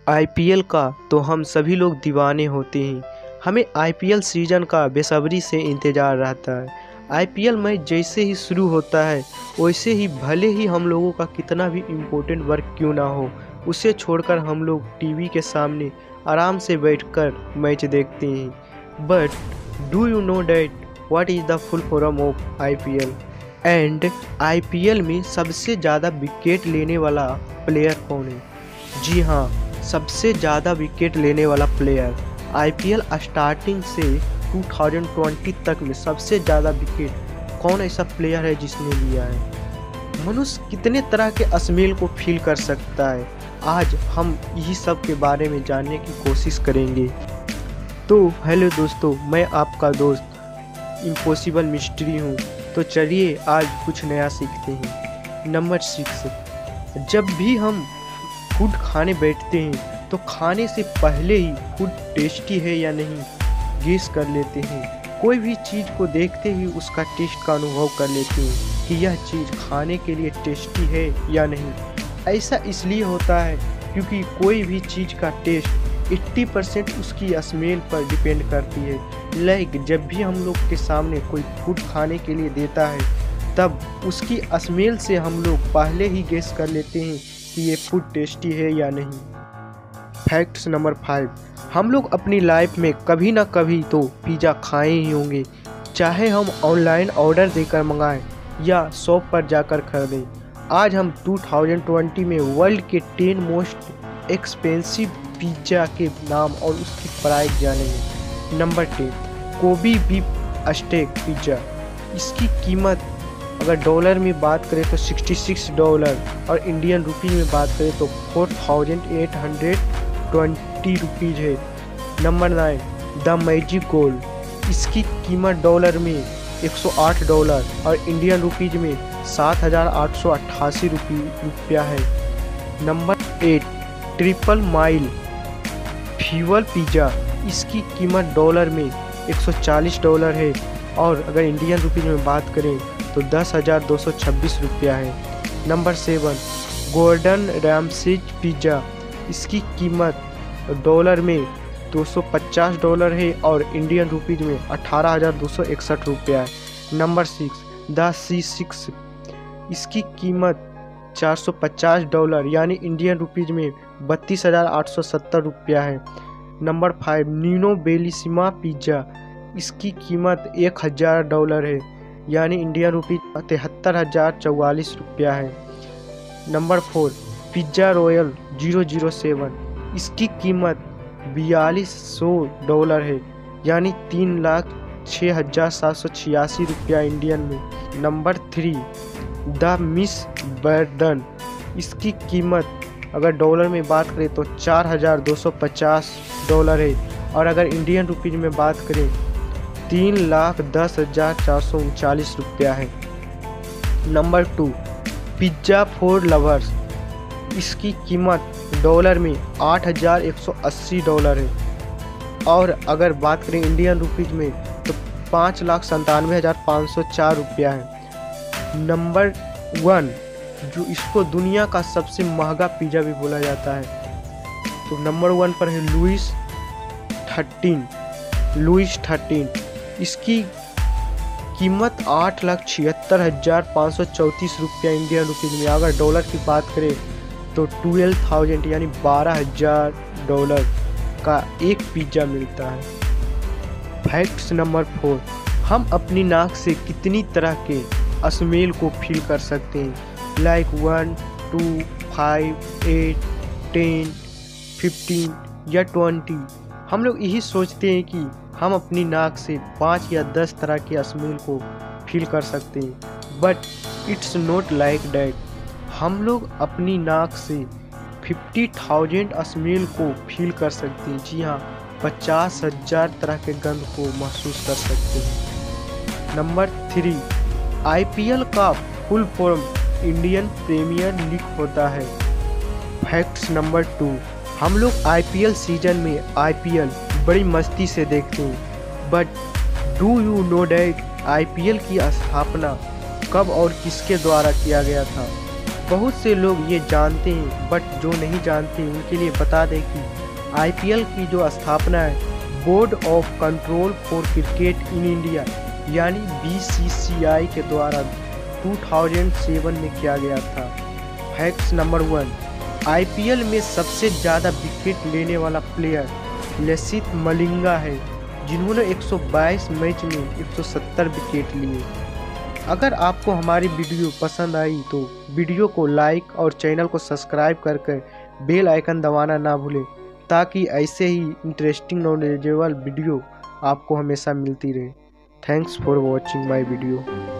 IPL का तो हम सभी लोग दीवाने होते हैं। हमें आईपीएल सीज़न का बेसब्री से इंतज़ार रहता है। आईपीएल मैच जैसे ही शुरू होता है वैसे ही भले ही हम लोगों का कितना भी इम्पोर्टेंट वर्क क्यों ना हो, उसे छोड़कर हम लोग टीवी के सामने आराम से बैठकर मैच देखते हैं। But do you know that what is the full form of IPL? And IPL में सबसे ज़्यादा विकेट लेने वाला प्लेयर कौन है? जी हाँ, सबसे ज़्यादा विकेट लेने वाला प्लेयर। आईपीएल स्टार्टिंग से 2020 तक में सबसे ज़्यादा विकेट कौन ऐसा प्लेयर है जिसने लिया है? मनुष्य कितने तरह के अस्मेल को फील कर सकता है, आज हम यही सब के बारे में जानने की कोशिश करेंगे। तो हेलो दोस्तों, मैं आपका दोस्त इम्पॉसिबल मिस्ट्री हूँ। तो चलिए आज कुछ नया सीखते हैं। नंबर 6, जब भी हम फूड खाने बैठते हैं तो खाने से पहले ही फूड टेस्टी है या नहीं गेस कर लेते हैं। कोई भी चीज़ को देखते ही उसका टेस्ट का अनुभव कर लेते हैं कि यह चीज़ खाने के लिए टेस्टी है या नहीं। ऐसा इसलिए होता है क्योंकि कोई भी चीज़ का टेस्ट 80% उसकी स्मेल पर डिपेंड करती है। लाइक जब भी हम लोग के सामने कोई फूड खाने के लिए देता है तब उसकी स्मेल से हम लोग पहले ही गेस कर लेते हैं कि ये फूड टेस्टी है या नहीं। फैक्ट्स नंबर 5, हम लोग अपनी लाइफ में कभी ना कभी तो पिज़्ज़ा खाए ही होंगे, चाहे हम ऑनलाइन ऑर्डर देकर मंगाएं या शॉप पर जाकर खरीदें। आज हम 2020 में वर्ल्ड के 10 मोस्ट एक्सपेंसिव पिज़्ज़ा के नाम और उसकी प्राइस जानेंगे। नंबर 10, कोबी बीफ स्टेक पिज़्ज़ा। इसकी कीमत अगर डॉलर में बात करें तो $66 और इंडियन रुपीज़ में बात करें तो 4820 रुपीज़ है। Number 9, the magic gold. इसकी कीमत डॉलर में $108 और इंडियन रुपीज़ में 7888 रुपया है। Number 8, triple mile fuel pizza. इसकी कीमत डॉलर में $140 है और अगर इंडियन रुपीज़ में बात करें तो 10,226 रुपया है। Number 7, Gordon Ramsay pizza. इसकी कीमत डॉलर में $250 है और इंडियन रुपीज़ में 18,261 रुपया है। Number 6, the C6। इसकी कीमत $450 यानी इंडियन रुपीज़ में 32,870 रुपया है। Number 5, Nino Bellissima pizza. इसकी कीमत $1,000 है यानी इंडियन रुपीज़ 73,044 रुपया है। Number 4, pizza royal 007। इसकी कीमत $4200 है यानी 3,06,786 रुपया इंडियन में। Number 3, the miss burden. इसकी कीमत अगर डॉलर में बात करें तो $4,250 है और अगर इंडियन रुपीज़ में बात करें 3,10,439 रुपया है। Number 2, pizza for lovers. इसकी कीमत डॉलर में $8,180 है और अगर बात करें इंडियन रुपीज़ में तो 5,97,504 रुपया है। नंबर 1, जो इसको दुनिया का सबसे महंगा पिज़्ज़ा भी बोला जाता है, तो नंबर 1 पर है लुइस 13। इसकी कीमत 8,76,534 रुपया इंडियन रुपीज़ में। अगर डॉलर की बात करें तो 12,000 यानी $12,000 का एक पिज़्ज़ा मिलता है। फैक्ट्स नंबर 4, हम अपनी नाक से कितनी तरह के स्मेल को फील कर सकते हैं? लाइक 1, 2, 5, 8, 10, 15 या 20। हम लोग यही सोचते हैं कि हम अपनी नाक से 5 या 10 तरह के स्मेल को फील कर सकते हैं, but it's not like that. हम लोग अपनी नाक से 50,000 स्मेल को फील कर सकते हैं। जी हाँ, 50,000 तरह के गंध को महसूस कर सकते हैं। नंबर 3, आईपीएल का full form Indian premier league होता है। फैक्ट्स नंबर 2, हम लोग आईपीएल सीजन में आईपीएल बड़ी मस्ती से देखते हैं, but do you know that IPL की स्थापना कब और किसके द्वारा किया गया था? बहुत से लोग ये जानते हैं, बट जो नहीं जानते उनके लिए बता दें कि आईपीएल की जो स्थापना है board of control for cricket in India यानी बीसीसीआई के द्वारा 2007 में किया गया था। फैक्ट्स नंबर 1, आईपीएल में सबसे ज़्यादा विकेट लेने वाला प्लेयर लसित मलिंगा है, जिन्होंने 122 मैच में 170 विकेट लिए। अगर आपको हमारी वीडियो पसंद आई तो वीडियो को लाइक और चैनल को सब्सक्राइब करके बेल आइकन दबाना ना भूलें, ताकि ऐसे ही इंटरेस्टिंग नॉलेजेबल वीडियो आपको हमेशा मिलती रहे। Thanks for watching my video.